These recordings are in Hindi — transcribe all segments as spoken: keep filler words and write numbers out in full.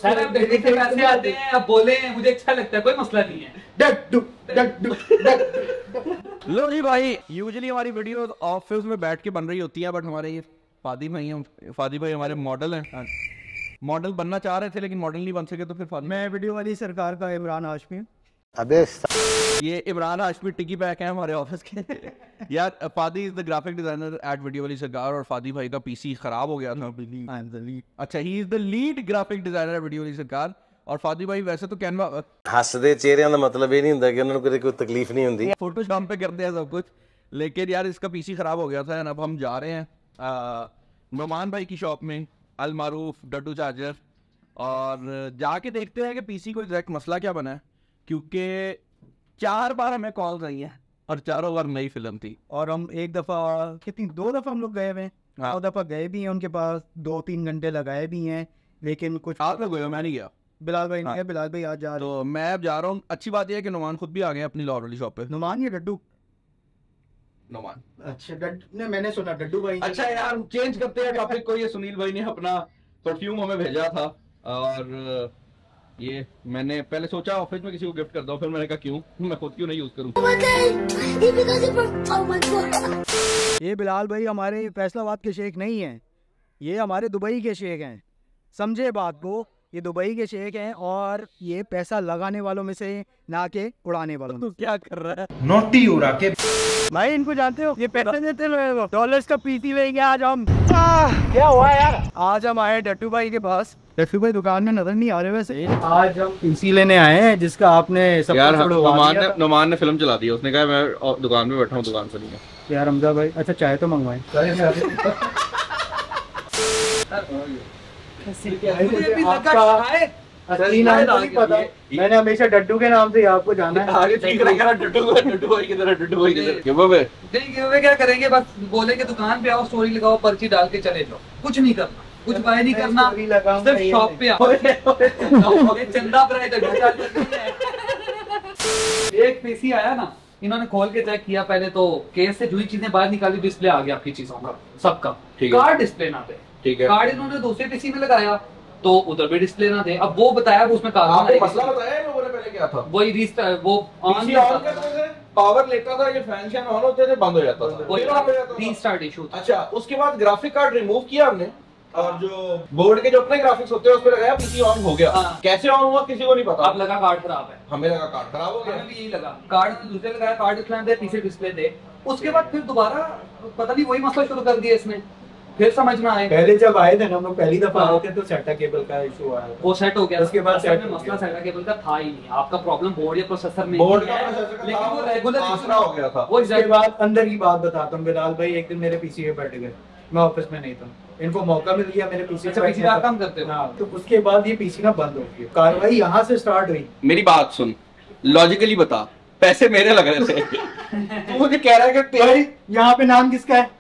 सर अब दिल्ली से पैसे आते हैं, अब बोले मुझे अच्छा लगता है, कोई मसला नहीं है। डड्डू डड्डू डड्डू। लो जी भाई, यूजुअली हमारी वीडियो ऑफिस में बैठ के बन रही होती है, बट हमारे ये फादी भाई हैं, फादी भाई हमारे मॉडल हैं, मॉडल बनना चाह रहे थे लेकिन मॉडल नहीं बन सके, तो फिर मैं वीडियो वाली सरकार का इमरान हाशमी। अबे ये इमरान हाशमी टिकी बैक है हमारे ऑफिस के। यार Fadi is the graphic designer at video वाली सरकार, और फादी भाई का पीसी खराब हो गया था। I am the lead. अच्छा, he is the lead graphic designer video वाली सरकार। और फादी भाई वैसे तो कैनवा हसदे चेहरिਆਂ ਦਾ मतलब ये नहीं ਹੁੰਦਾ कि उन्होंने कोई कोई तकलीफ नहीं होती, फोटोशॉप पे करते हैं सब कुछ, लेकिन यार इसका पीसी खराब हो गया था। अब हम जा रहे हैं नुमान भाई की शॉप में, अल मारूफ डड्डू चार्जर, और जाके देखते हैं कि पीसी को एग्जैक्ट मसला क्या बना है, क्योंकि चार बार हमें कॉल आई है और चारों बार नई फिल्म थी। और हम एक दफ़ा कितनी दो दफ़ा हम लोग गए हुए हैं, दो दफ़ा गए भी हैं उनके पास, दो तीन घंटे लगाए भी हैं, लेकिन कुछ आप लोग गए, मैं नहीं गया। बिलाल भाई हाँ। ने, बिलाल भाई आज जा रहे, तो मैं अब जा रहा हूँ। अच्छी बात यह है कि नुमान खुद भी आ गए अपनी लाहौर वाली शॉप पे। नुमान या डड्डू? नुमान। अच्छा डड्डू ने, मैंने सुना डड्डू भाई। अच्छा यार, चेंज करते हैं टॉपिक को। ये सुनील भाई ने अपना परफ्यूम हमें भेजा था, और ये मैंने पहले सोचा ऑफिस में किसी को गिफ्ट कर दो, फिर मैंने कहा क्यों, मैं खुद क्यों नहीं यूज करूं। ये बिलाल भाई हमारे फैसलाबाद के शेख नहीं हैं, ये हमारे दुबई के शेख हैं, समझे बात को। ये दुबई के शेख हैं और ये पैसा लगाने वालों में से, ना के उड़ाने वालों में। तो क्या कर रहा है, नोटी उड़ा के भाई इनको जानते हो, ये पैसे देते हैं, डॉलर्स का पीसी लेंगे आज हम। क्या हुआ यार? आज हम आए डट्टू भाई के पास। डट्टू भाई दुकान में नजर नहीं आ रहे वैसे। आज हम पीसी लेने आए हैं जिसका आपने सब यार नुमान ने नुमान ने फिल्म चला दी, उसने कहा मैं दुकान पे बैठा हूँ, दुकान से नहीं है। यार हमजा भाई, अच्छा चाय तो मंगवाएं। मैंने हमेशा डड्डू के नाम से आपको जाना है। आगे ठीक रहेगा, डड्डू डड्डू भाई की तरह, डड्डू भाई की तरह। नहीं क्या करेंगे, बस बोले कि दुकान पे आओ, स्टोरी लगाओ, पर्ची डाल के चले जाओ, कुछ नहीं करना, कुछ बाय नहीं करना, सिर्फ शॉप पे आओ। चंदा पर एक पीसी आया ना, इन्होंने खोल के चेक किया पहले, तो केस से जुड़ी चीजें बाहर निकाली, डिस्प्ले आ गया आपकी चीजों का सबका, कार्ड डिस्प्ले ना थे। ठीक है, कार्ड इन्होंने दूसरे पीसी में लगाया तो उधर भी डिस्प्ले ना थे। अब वो बताया उसमें आपको मसला बताया लोगों ने पहले क्या था, वही रीस्टार्ट, वो ऑन करते थे, पावर लेता था, ये फैन शैन ऑन होते थे, बंद हो जाता था, वही रीस्टार्ट इशू था। अच्छा, उसके बाद ग्राफिक कार्ड रिमूव किया हमने, और जो बोर्ड के जो अपने ग्राफिक्स होते हैं उस पे लगाया, पीसी ऑन हो गया। हाँ। कैसे ऑन हुआ किसी को नहीं पता। अब लगा कार्ड खराब है, हमें लगा कार्ड खराब हो गया, हमें भी यही लगा। कार्ड दूसरे लगाया, कार्ड डिस्प्ले दे, पीछे डिस्प्ले दे। उसके बाद फिर दोबारा पता नहीं वही मसला शुरू कर दिया इसने, फिर समझ में आए। पहले जब आए थे ना, हम लोग पहली दफा आए थे तो सेटा केबल का इशू आया, वो सेट हो गया। उसके बाद सेट में मसला सेटा केबल का था ही नहीं, आपका प्रॉब्लम बोर्ड या प्रोसेसर में, बोर्ड का प्रोसेसर का, लेकिन वो रेगुलर आसरा हो गया था। वो इसके बाद अंदर की बात बताता हूँ। बिलाल भाई एक दिन मेरे पीसी पे बैठ गए, मैं ऑफिस में नहीं था, इनको मौका मिल गया मेरे पीसी पे पीसी का काम करते हो, तो उसके बाद ये पीसी ना बंद हो गई, कार्रवाई यहाँ से स्टार्ट हुई। मेरी बात सुन, लॉजिकली बता, पैसे मेरे लग रहे थे। तू मुझे कह रहा है कि भाई यहाँ पे नाम किसका है,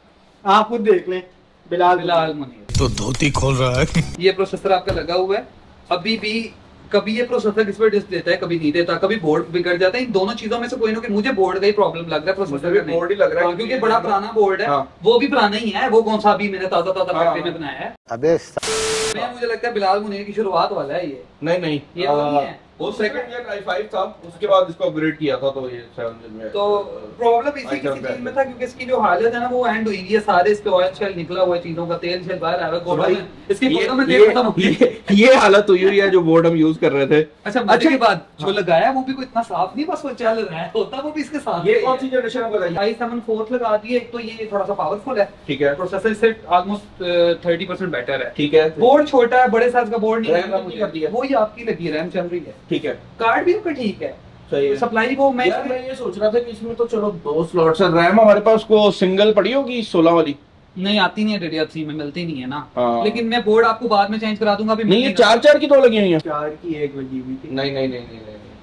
आप खुद देख लें, बिलाल बिलाल मुनीर। तो धोती खोल रहा है। ये प्रोसेसर आपका लगा हुआ है, अभी भी कभी ये प्रोसेसर किस पे डिस्क देता है, कभी नहीं देता, कभी बोर्ड बिगड़ जाता है। इन दोनों चीजों में से कोई ना कोई, मुझे बोर्ड का ही प्रॉब्लम लग रहा है, प्रोसेसर का बोर्ड ही लग रहा है, क्योंकि बड़ा पुराना बोर्ड है। हाँ। वो भी पुराना ही है, वो कौन सा अभी मैंने ताजा ताजा फैक्ट्री में बनाया है। अबे मुझे लगता है बिलाल मुनीर की शुरुआत वाला है ये। नहीं नहीं, ये नहीं है, वो सेकंड ईयर आई फाइव था, उसके बाद इसको अपग्रेड किया था, तो ये सेवन दिन में। तो प्रॉब्लम इसी किसी चीज में था, क्योंकि इसकी जो हालत है ना वो एंड हुई है, सारे इस पे ऑयल शेल निकला हुआ है, चीजों का तेल शेल बाहर आ रहा है, गोबर में इसकी फोटो में तेल खत्म हो गया। ये हालत हुई हुई है जो बोर्ड हम यूज कर रहे थे। अच्छा, मजे की बात, जो लगाया वो भी कोई इतना साफ नहीं, बस वो चल रहा है, होता वो भी इसके साथ। ये कौन सी जनरेशन में लगाई? आई सेवन फोर्थ लगा दी है, एक तो ये थोड़ा सा पावरफुल है, ठीक है, प्रोसेसर से ऑलमोस्ट थर्टी परसेंट बेटर है, ठीक है। बोर्ड छोटा है, बड़े साइज का बोर्ड नहीं लगा, मुझे कर दिया, वो ही आपकी लगी है, रैम चल रही है, ठीक है, कार्ड भी आपका ठीक है, सही है, सप्लाई वो मैं यार मैं ये सोच रहा था कि इसमें तो चलो दो स्लॉट्स है, रैम हमारे पास को सिंगल पड़ी होगी सोलह वाली, नहीं आती नहीं है, डी डी आर थ्री में मिलती नहीं है ना। हाँ। लेकिन मैं बोर्ड आपको बाद में चेंज करा दूंगा। अभी नहीं, ये चार चार की तो लगी हुई है, चार की एक लगी हुई थी। नहीं नहीं नहीं नहीं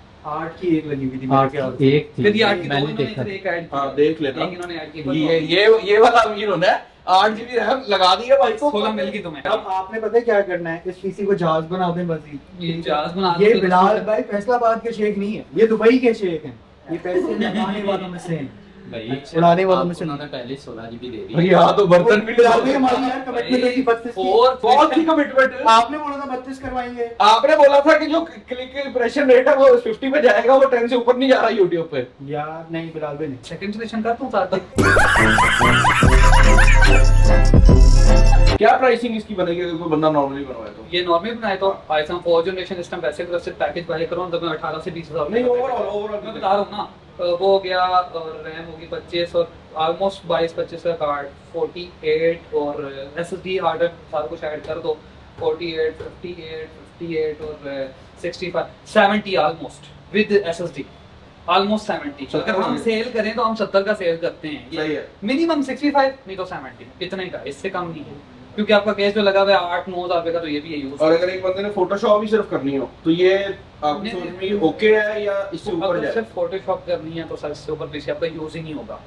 आठ की एक लगी हुई थी, आठ की एक थी, फिर ये आठ की मैंने देखा, एक ऐड की, हां देख लेना, एक इन्होंने ऐड की, ये ये ये वाला अमीर होना है, आठ जीबी रैम लगा दी है भाई को, सोलह मिल गई तुम्हें। अब आपने पता है क्या करना है, इस पीसी को जहाज बना दें मजीद। ये जहाज बना ये बिलाल भाई फैसलाबाद के शेख नहीं है, ये दुबई के शेख हैं, ये पैसे लगाने वालों में से हैं। उड़ाने वालों में से उन्होंने पहले सोलह जीबी दे दी। भैया तो बर्तन भी बिलाल भाई हमारी यार कमिटमेंट थी बत्तीस की। और बहुत ही कमिटमेंट। आपने बोला था बत्तीस करवाएंगे। आपने बोला था कि जो क्लिक इंप्रेशन रेट है वो फिफ्टी पे जाएगा, वो टेन से ऊपर नहीं जा रहा यूट्यूब पे। यार नहीं बिलाल भाई नहीं। सेकंड जनरेशन का तू साथ क्या प्राइसिंग इसकी बनेगी अगर कोई बंदा नॉर्मली बनवाए तो? ये नॉर्मल बनाए तो आईफोन फोर जनरेशन इस टाइम वैसे अगर सिर्फ पैकेज बाय करो तो मैं अठारह से बीस हजार नहीं ओवरऑल ओवरऑल मैं बता रहा हूँ ना, वो हो गया और रैम होगी पच्चीस और ऑलमोस्ट बाईस पच्चीस का कार्ड अड़तालीस और एसएसडी हार्ड डिस्क सारा कुछ ऐड कर दो अड़तालीस, अट्ठावन, अट्ठावन और पैंसठ, सत्तर ऑलमोस्ट विद एसएसडी ऑलमोस्ट सत्तर। अगर हम सेल करें तो हम सत्तर का सेल करते हैं। सही है। मिनिमम पैंसठ नहीं तो सत्तर इतना ही का, इससे कम नहीं है क्योंकि आपका केस जो लगा हुआ है आठ नौ हजार का तो ये भी है यूज। और अगर एक बंदे ने फोटोशॉप ही सिर्फ करनी हो तो ये आपकी सोच में ये ओके है या इससे ऊपर अगर जाए? सिर्फ फोटोशॉप करनी है तो सर इससे ऊर पीछे आपका यूज ही नहीं होगा।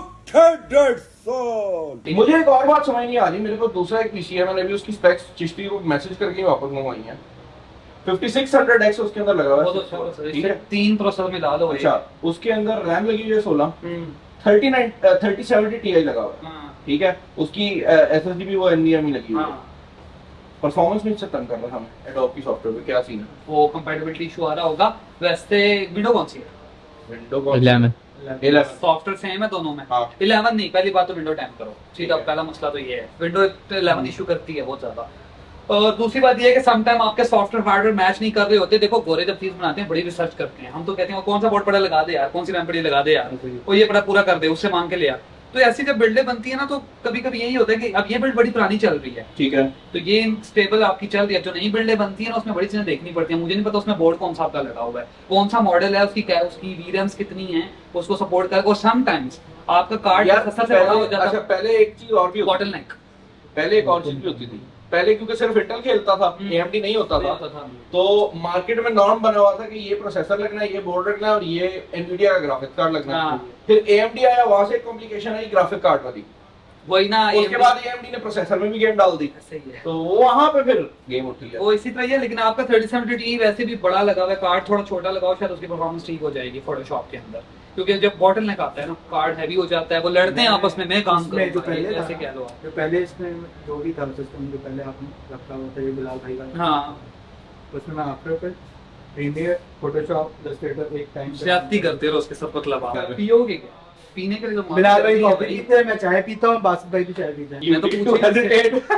मुझे एक और बात समझ नहीं आ रही, मेरे को दूसरा एक पीसी है, मैंने भी उसकी स्पेक्स चिश्ती को मैसेज करके वापस मंगवाई है। फिफ्टी सिक्स हंड्रेड एक्स उसके अंदर लगा हुआ है। बहुत अच्छा, ठीक है। तीन प्रोसेसर मिला दो। अच्छा, उसके अंदर रैम लगी हुई है सोलह, thirty nine thirty seventy T I लगा हुआ है, ठीक है। उसकी एसएसडी भी वो एनवीएम ही लगी हुई है। परफॉर्मेंस में इससे तंग कर रहा था मैं एडोब की सॉफ्टवेयर पे, क्या सीन है? वो कंपैटिबिलिटी इशू आ रहा होगा। वैसे विंडो कौन सी है? विंडो कौन? इलेवन। इलेवन सॉफ्टवेयर सेम है दोनों में। हाँ। इलेवन नहीं, पहली बात तो विंडो टेन करो सीधा, पहला मसला तो ये है। विंडो इलेवन इशू करती है बहुत ज्यादा। और दूसरी बात ये है कि सम टाइम आपके सॉफ्टवेयर हार्डवेयर मैच नहीं कर रहे होते। देखो गोरे जब चीज बनाते हैं बड़ी रिसर्च करते हैं, हम तो कहते हैं कौन सा बोर्ड पड़ा लगा दे यार, कौन सी रैम पड़ी लगा दे यार, वो ये बड़ा पूरा कर दे, उससे मांग के ले आ। तो ऐसी जब बिल्डें बनती है ना तो कभी कभी यही होता है कि अब ये बिल्ड बड़ी पुरानी चल रही है, ठीक है, तो ये स्टेबल आपकी चल रही है। जो नई बिल्डें बनती है ना उसमें बड़ी चीजें देखनी पड़ती है। मुझे नहीं पता उसमें बोर्ड कौन सा आपका लगा हुआ है, कौन सा मॉडल है, उसकी क्या उसकी वीरम्स कितनी है, उसको सपोर्ट कर। और समटाइम्स आपका कार्ड सबसे बड़ा हो जाता है। अच्छा, पहले एक चीज और भी बॉटलनेक, पहले एक और चीज भी होती थी पहले, क्योंकि सिर्फ इंटेल खेलता था, एएमडी नहीं होता था, तो मार्केट में नॉर्म बना हुआ था कि ये प्रोसेसर लगना है, ये बोर्ड लगना है और ये एनवीडिया का ग्राफिक्स कार्ड लगना है। फिर एएमडी आया, वहां से कॉम्प्लिकेशन आई ग्राफिक कार्ड वाली, वही ना। उसके बाद एएमडी ने प्रोसेसर में भी गेम डाल दी, सही है, तो वहां पे फिर गेम उठी है। वो इसी तरह ही है। लेकिन आपका थर्टी सेवेंटी टी वैसे भी बड़ा लगा हुआ है, कार्ड थोड़ा छोटा लगाओ शायद उसकी परफॉर्मेंस ठीक हो जाएगी फोटोशॉप के अंदर, क्योंकि जब बॉटलनेक आता है ना कार्ड हैवी हो जाता है, वो लड़ते हैं आपस में। मैं काम में जो पहले ऐसे कह लो, जो पहले इसमें जो भी था सिस्टम जो पहले आपने रखा हुआ था ये बिलाल भाई का, हाँ उसमें मैं After Effect, Premiere, Photoshop, Illustrator एक टाइम ज्यादती करते रहो उसके सब मतलब आप पियोगे क्या? पीने के लिए तो बिलाल भाई कॉफी पीते हैं, मैं चाय पीता हूँ, बासित भाई भी चाय पीते हैं। मैं तो पूछ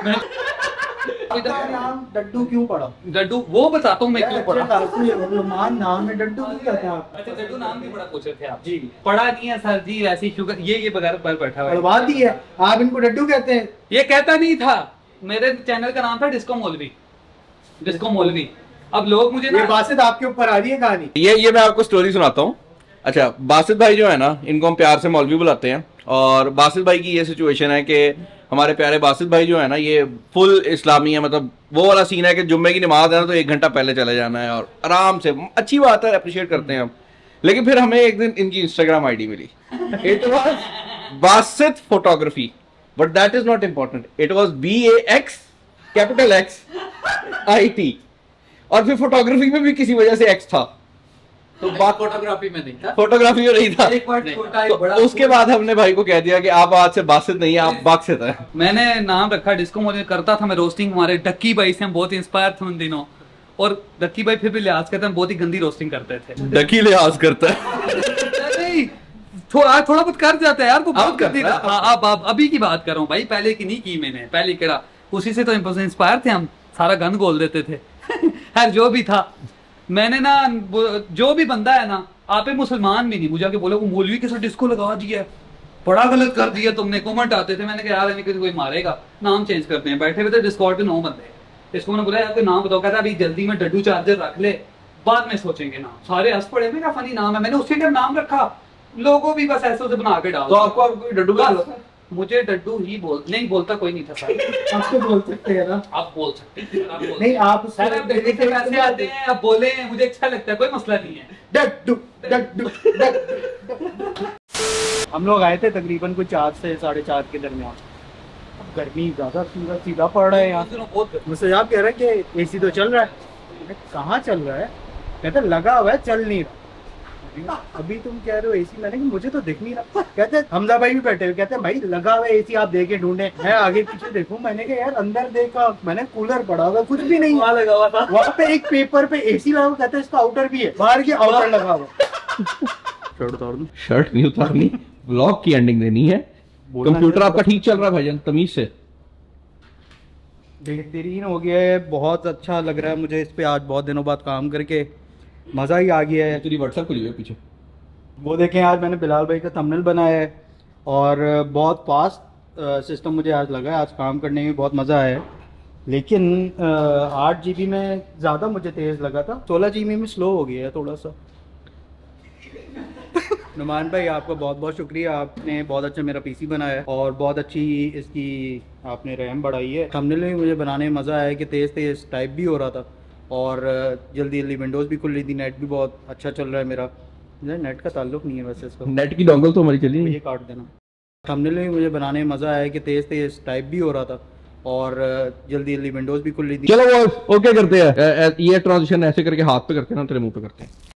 नाम डड्डू क्यों पड़ा? डड्डू वो बताता हूँ मैं क्यों पढ़ा। मान नाम है डड्डू क्यों कहते हैं आप? अच्छा डड्डू नाम भी बड़ा पूछ रहे थे आप जी। पढ़ा नहीं है सर जी, ऐसी शुगर ये ये बगैर पर बैठा हुआ है, बर्बाद दी है, आप इनको डड्डू कहते हैं। ये कहता नहीं था, मेरे चैनल का नाम था डिस्को मौलवी, डिस्को मौलवी। अब लोग मुझे ना, ये बासित आपके ऊपर आ रही है कहानी। ये ये मैं आपको स्टोरी सुनाता हूँ। अच्छा, बासित भाई जो है ना, इनको हम प्यार से मौलवी बुलाते हैं, और बासित भाई की ये सिचुएशन है कि हमारे प्यारे बासित भाई जो है ना, ये फुल इस्लामी है। मतलब वो वाला सीन है कि जुम्मे की नमाज है ना तो एक घंटा पहले चले जाना है और आराम से, अच्छी बात है, अप्रिशिएट करते हैं हम। लेकिन फिर हमें एक दिन इनकी इंस्टाग्राम आईडी मिली, it was Basit photography, but that is not important, it was B A X capital X I T, और फिर फोटोग्राफी में भी किसी वजह से एक्स था, तो बात फोटोग्राफी में नहीं था, फोटोग्राफी में नहीं था। एक बार छोटा एक तो बड़ा, उसके बाद हमने भाई को कह दिया कि आप आज से बासित नहीं, आप बासित है। मैंने नाम रखा डिस्को मौलवी। करता था मैं रोस्टिंग, हमारे डक्की भाई से हम बहुत इंस्पायर थे उन दिनों, और डक्की भाई फिर भी लिहाज करते हैं, बहुत ही गंदी रोस्टिंग करते थे। डकी लिहाज करता है नहीं थोड़ा थोड़ा बहुत कर जाता है यार, वो बहुत गंदी। अब अब अभी की बात कर रहा हूँ भाई, पहले की नहीं की मैंने, पहले केड़ा उसी से तो इंस्पायर थे हम, सारा गन गोल देते थे। यार जो भी था, मैंने ना जो भी बंदा है ना, आप मुसलमान भी नहीं, मुझे आके बोले वो मौलवी के साथ डिस्को लगा दिया, बड़ा गलत कर दिया तुमने, कमेंट आते थे। मैंने कहा यार इनके कोई मारेगा, नाम चेंज करते हैं। बैठे हुए थे डिस्कॉर्ड पे नौ बंदे, इसको मैंने बोला यार कोई नाम बताओ, कहता अभी जल्दी में डड्डू चार्जर रख ले, बाद में सोचेंगे नाम। सारे हंस पड़े, मेरा फनी नाम है, मैंने उसी का नाम रखा, लोगों भी बस ऐसे उसे बना के डाल। तो आपको आप कोई डड्डू का मुझे डड्डू ही बोल, नहीं बोलता कोई नहीं था सर। आप तो बोल सकते हैं ना, आप बोल सकते हैं, आप बोल नहीं आप सर, आप डड्डू के पैसे आते हैं, आप बोले, मुझे अच्छा लगता है, कोई मसला नहीं है। डड्डू डड्डू डड्डू। हम लोग आए थे तकरीबन कुछ चार से साढ़े चार के दरमियान। अब गर्मी ज्यादा सीधा सीधा पड़ रहा है यहाँ। मुझसे आप कह रहे हैं कि एसी तो चल रहा है, कहाँ चल रहा है? कहते लगा हुआ है, चल नहीं रहा। अभी तुम कह रहे हो एसी, मैंने कहा मुझे तो दिख नहीं रहा। कहते हमजा भाई भी बैठे हुए, कहते हैं भाई लगा हुआ एसी आप देखे ढूंढे। मैं आगे पीछे देखूं, मैंने कहा यार अंदर देखा, मैंने कूलर पड़ा हुआ, कुछ भी नहीं वहाँ लगा हुआ था। वहाँ पे एक पेपर पे एसी लगा हुआ, कहते हैं इसका आउटर भी है, बाहर की आउटर लगा हुआ। शर्ट उतार दूं? शर्ट नहीं उतारनी, ब्लॉग की एंडिंग देनी है। कंप्यूटर आपका ठीक चल रहा है भाईजान, तमीज से? बेहतरीन हो गया है, बहुत अच्छा लग रहा है मुझे इस पे आज बहुत दिनों बाद काम करके, मज़ा ही आ गया है। तेरी व्हाट्सएप खुली हुई है पीछे, वो देखें आज मैंने बिलाल भाई का थंबनेल बनाया है और बहुत फास्ट सिस्टम मुझे आज लगा है, आज काम करने में बहुत मज़ा आया है। लेकिन आठ जी बी में ज़्यादा मुझे तेज़ लगा था, सोलह जी बी में स्लो हो गया है थोड़ा सा। नुमान भाई आपका बहुत बहुत शुक्रिया, आपने बहुत अच्छा मेरा पीसी बनाया है और बहुत अच्छी इसकी आपने रैम बढ़ाई है। थंबनेल में मुझे बनाने में मज़ा आया कि तेज़ तेज़ टाइप भी हो रहा था और जल्दी जल्दी विंडोज़ भी खुल रही थी, नेट भी बहुत अच्छा चल रहा है मेरा। नेट का ताल्लुक नहीं है वैसे इसका, नेट की डोंगल तो हमारी चली नहीं। ये काट देना। थंबनेल में मुझे बनाने में मज़ा आया कि तेज़ तेज़ टाइप भी हो रहा था और जल्दी जल्दी विंडोज़ भी खुल रही थी। चलो वो ओके करते हैं, ये ट्रांजिशन ऐसे करके हाथ पे करते हैं ना, तेरे मुंह पे करते हैं।